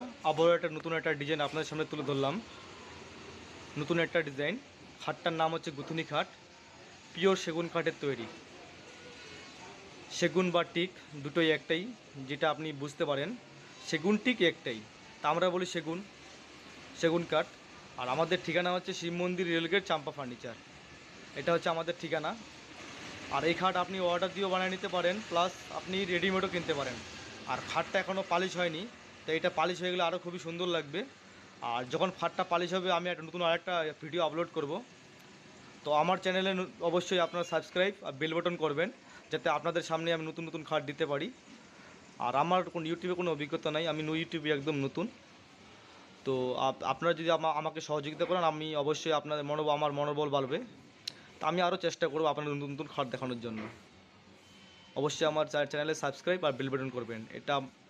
আবারও একটা নতুন একটা ডিজাইন আপনাদের সামনে তুলে ধরলাম। নতুন একটা ডিজাইন, খাটটার নাম হচ্ছে গুথুনি খাট। পিওর সেগুন কাঠের তৈরি। সেগুন বা টিক দুটোই একটাই, যেটা আপনি বুঝতে পারেন। সেগুন টিক একটাই, তা আমরা বলি সেগুন, সেগুন কাঠ। আর আমাদের ঠিকানা হচ্ছে শিব মন্দির, রেলগেট, চাম্পা ফার্নিচার। এটা হচ্ছে আমাদের ঠিকানা। আর এই খাট আপনি অর্ডার দিয়েও বানিয়ে নিতে পারেন, প্লাস আপনি রেডিমেডও কিনতে পারেন। আর খাটটা এখনও পালিশ হয়নি, তো এটা পালিশ হয়ে গেলে আরও খুবই সুন্দর লাগবে। আর যখন খাটটা পালিশ হবে আমি একটা নতুন আরেকটা ভিডিও আপলোড করব। তো আমার চ্যানেলে অবশ্যই আপনারা সাবস্ক্রাইব আর বেল বাটন করবেন, যাতে আপনাদের সামনে আমি নতুন নতুন খাট দিতে পারি। আর আমার কোনো ইউটিউবে কোনো অভিজ্ঞতা নাই, আমি ইউটিউবে একদম নতুন। তো আপনারা যদি আমাকে সহযোগিতা করেন, আমি অবশ্যই আপনাদের আমার মনোবল বাড়বে। তা আমি আরও চেষ্টা করব আপনাদের নতুন নতুন খাট দেখানোর জন্য। অবশ্যই আমার চ্যানেলে সাবস্ক্রাইব আর বেল বাটন করবেন, এটা